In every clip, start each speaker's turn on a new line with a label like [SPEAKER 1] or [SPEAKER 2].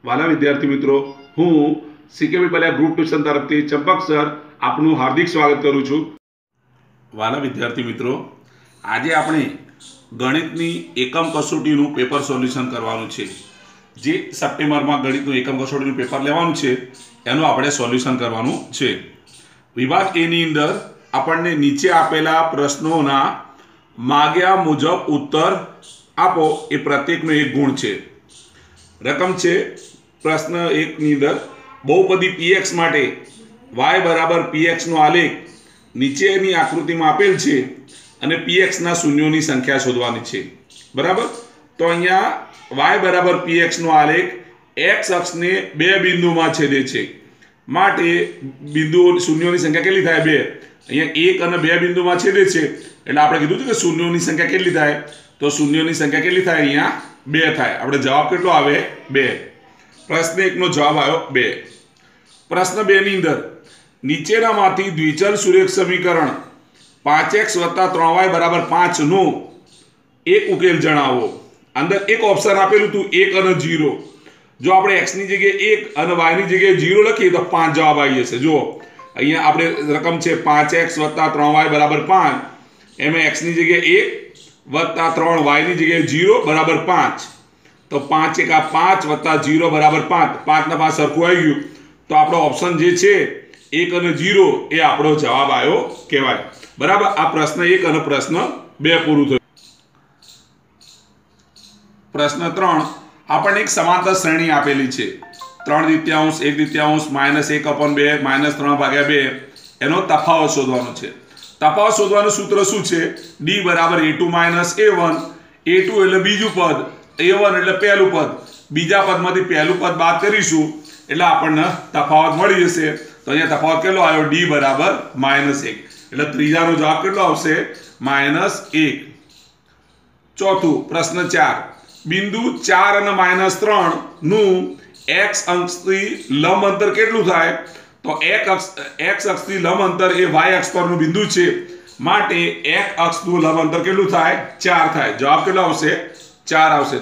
[SPEAKER 1] वाला विद्यार्थी मित्रों, हूँ सीकेबी पल्या ग्रुप ट्यूशन तरफथी चंपक सर आपનું हार्दिक स्वागत करूँ છું। वाला विद्यार्थी मित्रों, आज આપણે ગણિતની એકમ કસોટીનું પેપર સોલ્યુશન કરવાનું છે। જે સપ્ટેમ્બરમાં ગણિતનું એકમ કસોટીનું પેપર લેવાનું છે એનું આપણે સોલ્યુશન કરવાનું છે। વિભાગ એ ની અંદર આપણને નીચે આપેલા પ્રશ્નોના માગ્યા મુજબ ઉત્તર આપો, એ પ્રત્યેકનો એક ગુણ છે। રકમ છે પ્રશ્ન 1 ની અંદર बहुपदी px માટે y બરાબર px નો આલેખ નીચેની આકૃતિમાં આપેલ છે અને px ના શૂન્યોની સંખ્યા શોધવાની છે। બરાબર, તો અહીંયા y બરાબર px નો આલેખ x અક્ષને બે બિંદુમાં છેદે છે, માટે બિંદુઓ શૂન્યોની સંખ્યા કેટલી થાય? 2। અહીંયા 1 અને 2 બિંદુમાં છેદે છે એટલે આપણે કીધું છે કે શૂન્યોની સંખ્યા કેટલી થાય? તો શૂન્યોની સંખ્યા કેટલી થાય? અહીંયા 2 થાય। આપણે જવાબ કેટલો આવે? 2। प्रश्न 1 નો જવાબ આવ્યો 2। प्रश्न 2 ની અંદર નીચેનામાંથી દ્વિચલ સુરેખ સમીકરણ 5x + 3y = 5 નું એક ઉકેલ જણાવો। અંદર એક ઓપ્શન આપેલું હતું 1 અને 0। જો આપણે x ની જગ્યાએ 1 અને y ની જગ્યાએ 0 લખીએ તો 5 જવાબ આવી જશે। જો અહીંયા આપણે રકમ છે 5x + 3y = 5, એમાં x ની જગ્યાએ 1 + 3y ની જગ્યાએ 0 = 5। तो 5 × 5 + 0 = 5। 5 ને 5 સરખું આવી ગયું, તો આપણો ઓપ્શન જે છે 1 અને 0 એ આપણો જવાબ આવ્યો કહેવાય। બરાબર, આ પ્રશ્ન 1 અને પ્રશ્ન 2 પૂરું થયું। પ્રશ્ન 3 આપણને એક સમાંતર શ્રેણી આપેલી છે 3/3, 1/3, -1/2, -3/2, એનો તફાવત શોધવાનો છે। તફાવત શોધવાનું સૂત્ર શું છે? d = a2 - a1। a2 એટલે બીજું પદ, a1 એટલે પહેલું પદ, બીજા પદમાંથી પહેલું પદ બાદ કરીશું એટલે આપણને તફાવત મળી જશે। તો અહીંયા તફાવત કેટલો આવ્યો? d = -1, એટલે ત્રીજાનો જવાબ કેટલો આવશે? -1। ચોથું પ્રશ્ન 4 બિંદુ 4 અને -3 નું x અક્ષથી લંબ અંતર કેટલું થાય? તો x અક્ષથી લંબ અંતર એ y અક્ષ પરનું બિંદુ છે, માટે x અક્ષનું લંબ અંતર કેટલું થાય? 4 થાય। જવાબ કેટલો આવશે? 4 આવશે।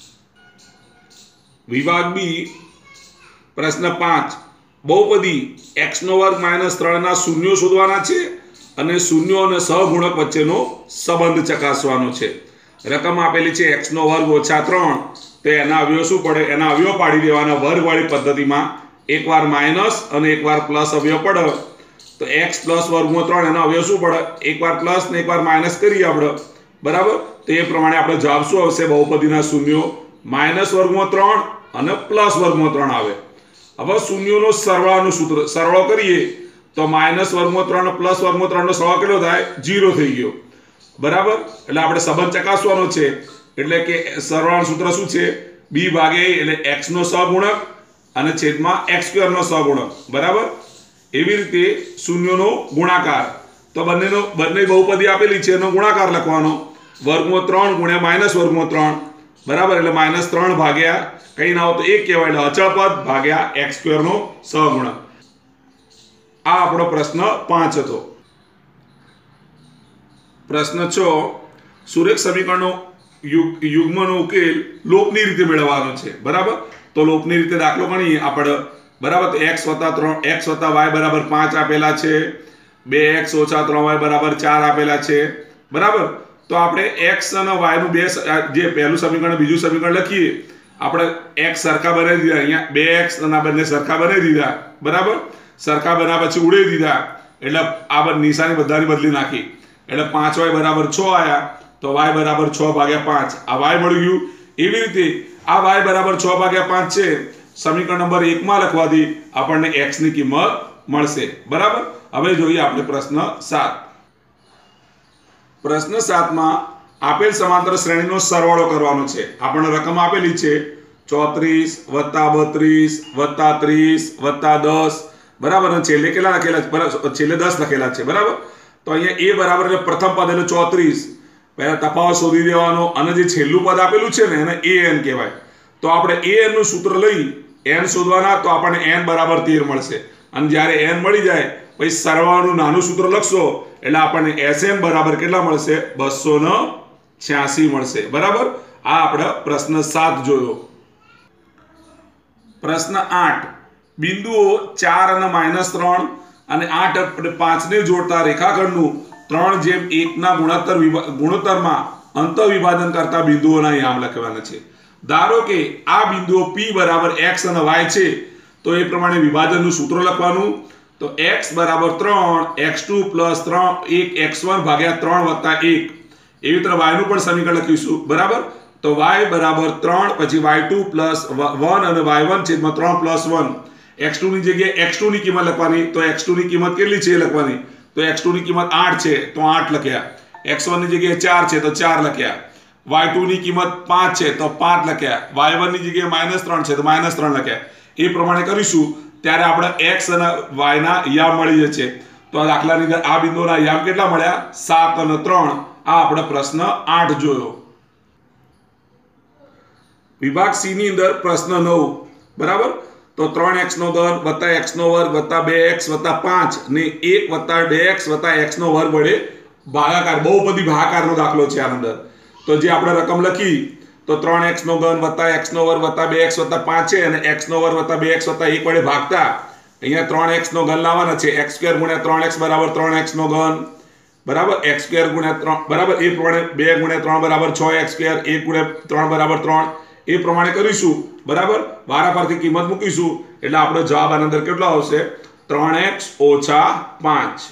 [SPEAKER 1] વિભાગ બી પ્રશ્ન 5 બહુપદી x² - 3 ના શૂન્યો શોધવાના છે અને શૂન્યો અને સહગુણક વચ્ચેનો સંબંધ ચકાસવાનો છે। રકમ આપેલી છે x² - 3, તો એના અવયવ શું પડે? એના અવયવ પાડી દેવાના વર્ગવાળી પદ્ધતિમાં। એકવાર માઈનસ અને એકવાર પ્લસ અવયવ પડે તો x + √3 એના અવયવ શું પડે? એકવાર પ્લસ ને એકવાર માઈનસ કરીએ આપણે। બરાબર, તો એ પ્રમાણે આપણો જવાબ શું આવશે? બહુપદીના શૂન્યો -√3 અને +√3 આવે। હવે શૂન્યોનો સરવાળાનું સૂત્ર સરવાળો કરીએ તો -√3 અને +√3 નો સરવાળો કેટલો થાય? 0 થઈ ગયો। બરાબર, એટલે આપણે સંબંધ ચકાસવાનો છે, એટલે કે સરવાળાનું સૂત્ર શું છે? b / a એટલે x નો સહગુણક અને છેદમાં x² નો સહગુણક। બરાબર, એવી રીતે શૂન્યોનો ગુણાકાર, તો બંને બહુપદી આપેલી છે એનો ગુણાકાર લખવાનો, √3 × -√3। બરાબર, એટલે -3 ભાગ્યા કઈ ના હોય તો 1 કહેવાય, એટલે અચળ પદ ભાગ્યા x² નો સહગુણક। આ આપણો પ્રશ્ન 5 હતો। પ્રશ્ન 6 સુરેખ સમીકરણનો યુગ્મનો ઉકેલ લોપની રીતે મેળવવાનો છે। બરાબર, તો લોપની રીતે દાખલો ગણીએ આપણે। બરાબર, તો x + y = 5 આપેલા છે, 2x - 3y = 4 આપેલા છે। બરાબર, તો આપણે x અને y નું જે પહેલું સમીકરણ બીજું સમીકરણ લખીએ, આપણે x સરખા બનાવી દીધા, અહીંયા 2x અને આ બંને સરખા બનાવી દીધા। બરાબર, સરખા બનાવ્યા પછી ઉડાવી દીધા, એટલે આ નિશાની બધાની બદલી નાખી, એટલે 5y = 6 આયા, તો y = 6/5 આ y મળી ગયું। એવી રીતે આ y = 6/5 છે, સમીકરણ નંબર 1 માં લખવાથી આપણને x ની કિંમત મળશે। બરાબર, હવે જોઈએ આપણે પ્રશ્ન 7। પ્રશ્ન 7 માં આપેલ સમાંતર શ્રેણીનો સરવાળો કરવાનો છે। આપણને રકમ આપેલી છે 34 + 32 + 30 + 10। બરાબર, અને છેલ્લે કેટલા લખેલા છે? છેલ્લે 10 લખેલા છે। બરાબર, તો અહીંયા a = પ્રથમ પદ એટલે 34, પહેલા તફાવત શોધી દેવાનો, અને જે છેલ્લું પદ આપેલું છે ને એને an કહેવાય। તો આપણે an નું સૂત્ર લઈ n શોધવાના, તો આપણને n = 13 મળશે। અને જ્યારે n મળી જાય પછી સરવાળાનું નાનું સૂત્ર લખશો એટલે આપણને Sn બરાબર કેટલા મળશે? 286 મળશે। બરાબર, આ આપણે પ્રશ્ન 7 જોયો। પ્રશ્ન 8 બિંદુઓ 4 અને -3 અને 8 અને 5 ને જોડતા રેખાખંડનું 3:1 ના ગુણોત્તરમાં અંતઃવિભાજન કરતા બિંદુઓના યામ લખવાના છે. ધારો કે આ બિંદુઓ P બરાબર x અને y છે, તો એ પ્રમાણે વિભાજનનું સૂત્ર લખવાનું. તો x બરાબર 3 x2 + 1 x1 ભાગ્યા 3 વત્તા 1 એવી રીતે y નું પણ સમીકરણ લખીશું. બરાબર, તો y બરાબર 3 પછી y2 + 1 અને y1 છેદમાં 3 + 1. x2 ની જગ્યાએ x2 ની કિંમત લખવાની. તો x2 ની કિંમત કેટલી છે લખવાની. તો x2 ની કિંમત 8 છે, તો 8 લખ્યા. x1 ની જગ્યાએ 4 છે, તો 4 લખ્યા. y2 ની કિંમત 5 છે, તો 5 લખ્યા. y1 ની જગ્યાએ -3 છે, તો -3 લખ્યા. એ પ્રમાણે કરીશું ત્યારે આપણે x અને y ના યામ મળી જશે. તો આ દાખલાની અંદર આ બિંદુઓના યામ કેટલા મળ્યા? 7 અને 3. આ આપણે પ્રશ્ન 8 જોયો. વિભાગ C ની અંદર પ્રશ્ન 9. બરાબર, તો 3x² + x² + 2x + 5 ને 1 + 2x + x² વડે ભાગાકાર, બહુપદી ભાગાકારનો દાખલો છે આની અંદર. તો જે આપણે રકમ લખી, તો 3x³ + x² + 2x + 5 છે અને x² + 2x + 1 વડે ભાગતા અહીંયા 3x³ લાવવાના છે. x² × 3x = 3x². બરાબર, x² × 3 બરાબર, એ પ્રમાણે 2 × 3 = 6x², 1 × 3 = 3. એ પ્રમાણે કરીશું. બરાબર, વારાફરતી કિંમત મૂકીશું એટલે આપણો જવાબ આની અંદર કેટલો આવશે? 3x - 5.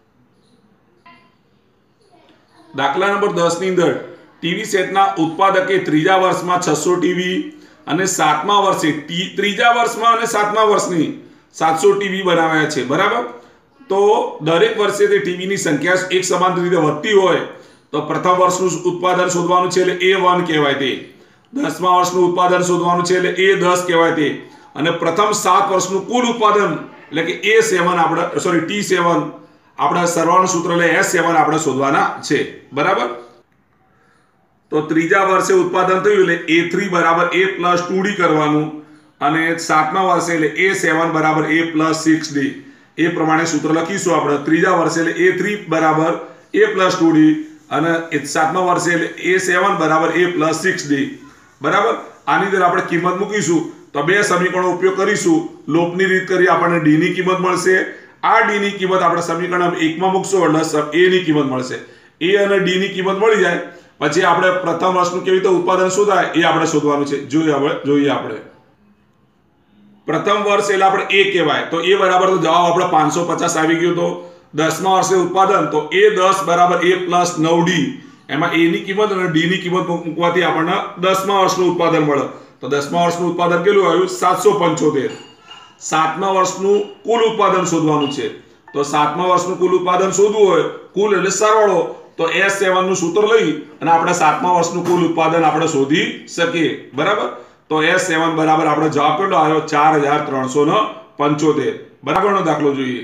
[SPEAKER 1] દાખલા નંબર 10 ની અંદર ટીવી સેટના ઉત્પાદકે ત્રીજા વર્ષમાં 600 ટીવી અને સાતમા વર્ષે ત્રીજા વર્ષમાં અને સાતમા વર્ષની 700 ટીવી બનાવ્યા છે. બરાબર, તો દરેક વર્ષે તે ટીવીની સંખ્યા એક સમાન રીતે વધતી હોય તો પ્રથમ વર્ષનું ઉત્પાદન શોધવાનું છે એટલે A1 કહેવાય તે. 10મા વર્ષનું ઉત્પાદન શોધવાનું છે એટલે A10 કહેવાય તે. અને પ્રથમ 7 વર્ષનું કુલ ઉત્પાદન એટલે કે A7 આપણે T7 આપણે સરવાળાનું સૂત્ર એટલે S7 આપણે શોધવાના છે. બરાબર, તો ત્રીજા વર્ષે ઉત્પાદન થયું એટલે A3 બરાબર A + 2D કરવાનું અને સાતમા વર્ષે એટલે A7 બરાબર A + 6D. એ પ્રમાણે સૂત્ર લખીશું આપણે. ત્રીજા વર્ષે એટલે A3 બરાબર A + 2D અને સાતમા વર્ષે એટલે A7 બરાબર A + 6D. બરાબર, આની અંદર આપણે કિંમત મૂકીશું તો બે સમીકરણો ઉપયોગ કરીશું. લોપની રીત કરી આપણને d ની કિંમત મળશે. આ d ની કિંમત આપણે સમીકરણ 1 માં મૂકશો એટલે a ની કિંમત મળશે. a અને d ની કિંમત મળી જાય પછી આપણે પ્રથમ વર્ષનું કેવી રીતે ઉત્પાદન શોધાય એ આપણે શોધવાનું છે. જોઈએ આપણે પ્રથમ વર્ષ એટલે આપણે a કહેવાય, તો a બરાબર તો જવાબ આપણે 550 આવી ગયો. તો 10મા વર્ષે ઉત્પાદન તો A10 બરાબર A + 9D. એમાં a ની કિંમત અને d ની કિંમત મૂકવાથી આપણને 10મા વર્ષનું ઉત્પાદન મળે. તો 10મા વર્ષનું ઉત્પાદન કેટલું આવ્યું? 775. સાતમા વર્ષનું કુલ ઉત્પાદન શોધવાનું છે. તો સાતમા વર્ષનું કુલ ઉત્પાદન શોધવું હોય, કુલ એટલે સરવાળો, તો S7 નું સૂત્ર લઈ અને આપણે સાતમા વર્ષનું કુલ ઉત્પાદન આપણે શોધી શકીએ. બરાબર, તો S7 બરાબર આપણો જવાબ કેટલો આવ્યો? 4375. બરાબરનો દાખલો જોઈએ.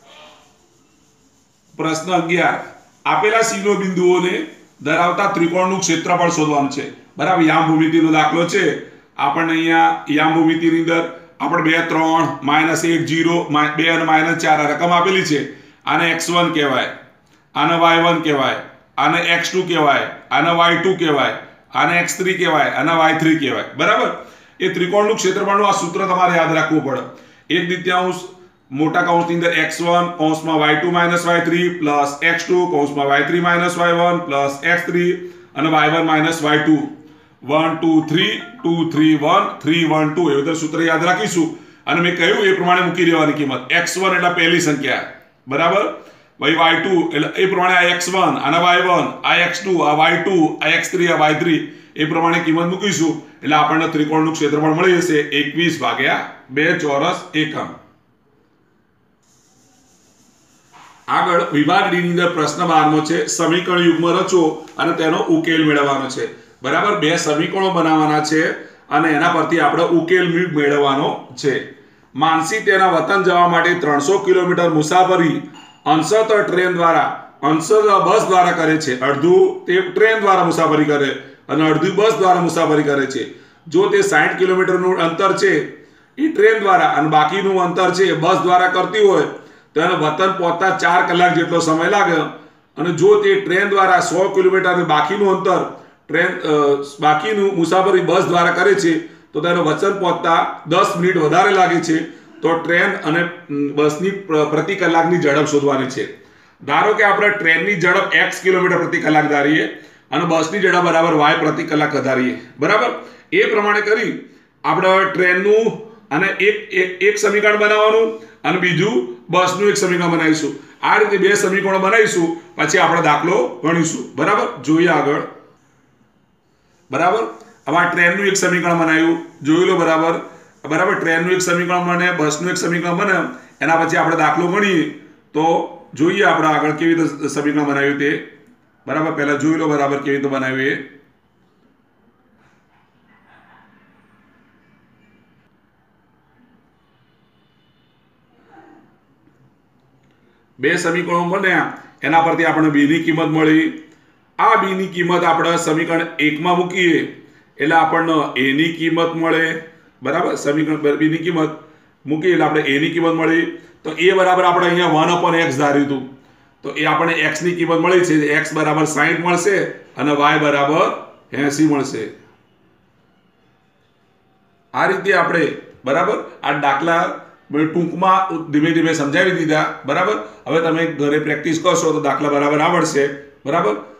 [SPEAKER 1] પ્રશ્ન 11. આપેલા C નો બિંદુઓને ધરાવતા ત્રિકોણનું ક્ષેત્રફળ શોધવાનું છે. બરાબર, યામ ભૂમિતિનો દાખલો છે. આપણને અહીંયા યામ ભૂમિતિની અંદર આપણે 2 3 -1 0 2 અને -4 રકમ આપેલી છે. આને x1 કહેવાય, આને y1 કહેવાય, આને x2 કહેવાય, આને y2 કહેવાય, આને x3 કહેવાય, આને y3 કહેવાય. બરાબર, એ ત્રિકોણનું ક્ષેત્રફળનું આ સૂત્ર તમારે યાદ રાખવું પડે. 1/2 મોટા કૌંસની અંદર x1 કૌંસમાં y2 - y3 પ્લસ x2 કૌંસમાં y3 - y1 પ્લસ x3 અને y1 - y2. 1 2 3 2 3 1 3 1 2 એ બધા સૂત્ર યાદ રાખીશું અને મેં કહ્યું એ પ્રમાણે મૂકી દેવાની કિંમત. x1 એટલે પહેલી સંખ્યા. બરાબર, ભાઈ y2 એટલે એ પ્રમાણે આ x1 આના y1 આ x2 આ y2 આ x3 આ y3 એ પ્રમાણે કિંમત મૂકીશું એટલે આપણને ત્રિકોણનું ક્ષેત્રફળ મળી જશે 21/2 ચોરસ એકમ. આગળ વિભાગ ડી ની અંદર પ્રશ્ન 12મો છે. સમીકરણ યુગ્મ રચો અને તેનો ઉકેલ મેળવવાનો છે. બરાબર, બે સમીકરણો બનાવવાના છે અને એના પરથી આપણે ઉકેલ મેળવવાનો છે. માનસી તેના વતન જવા માટે 300 કિલોમીટર મુસાફરી અંશતઃ ટ્રેન દ્વારા અંશતઃ બસ દ્વારા કરે છે. અડધું તે ટ્રેન દ્વારા મુસાફરી કરે અને અડધું બસ દ્વારા મુસાફરી કરે છે. જો તે 60 કિલોમીટરનું અંતર છે એ ટ્રેન દ્વારા અને બાકીનું અંતર છે એ બસ દ્વારા કરતી હોય તો એને વતન પહોંચતા 4 કલાક જેટલો સમય લાગે. અને જો તે ટ્રેન દ્વારા 100 કિલોમીટર બાકીનું અંતર બાકીનું મુસાફરી બસ દ્વારા કરે છે તો તેનો વચન પહોંચતા 10 મિનિટ વધારે લાગે છે, તો ટ્રેન અને બસની પ્રતિ કલાકની ઝડપ શોધવાની છે. ધારો કે આપણે ટ્રેનની ઝડપ x કિલોમીટર પ્રતિ કલાક ધારીએ અને બસની ઝડપ બરાબર y પ્રતિ કલાક ધારીએ. બરાબર, એ પ્રમાણે કરી આપણે ટ્રેનનું અને એક સમીકરણ બનાવવાનું અને બીજું બસનું એક સમીકરણ બનાવીશું. આ રીતે બે સમીકરણો બનાવીશું, પછી આપણે દાખલો ગણીશું. બરાબર, જોઈએ આગળ. બરાબર, હવે આ ટ્રેનનું એક સમીકરણ બનાવ્યું, જોઈ લો. બરાબર બરાબર, ટ્રેનનું એક સમીકરણ બને, બસનું એક સમીકરણ બને, એના પછી આપણે દાખલો ગણીએ. તો જોઈએ આપણે આગળ કેવી રીતે સમીકરણ બનાવ્યું તે. બરાબર, પહેલા જોઈ લો બરાબર કેવી રીતે બનાવ્યું એ. બે સમીકરણો બન્યા, એના પરથી આપણે b ની કિંમત મળી. આ b ની કિંમત આપણે સમીકરણ 1 માં મૂકીએ એટલે આપણને a ની કિંમત મળે. બરાબર, સમીકરણ b ની કિંમત મૂકીએ એટલે આપણે a ની કિંમત મળી. તો a બરાબર આપણે અહીંયા 1/x ધાર્યું હતું, તો એ આપણે x ની કિંમત મળી છે. x બરાબર 60 મળશે અને y બરાબર 80 મળશે. આ રીતે આપણે બરાબર આ દાખલા ટૂંકમાં ધીમે ધીમે સમજાવી દીધા. બરાબર, હવે તમે ઘરે પ્રેક્ટિસ કરશો તો દાખલા બરાબર આવડશે. બરાબર,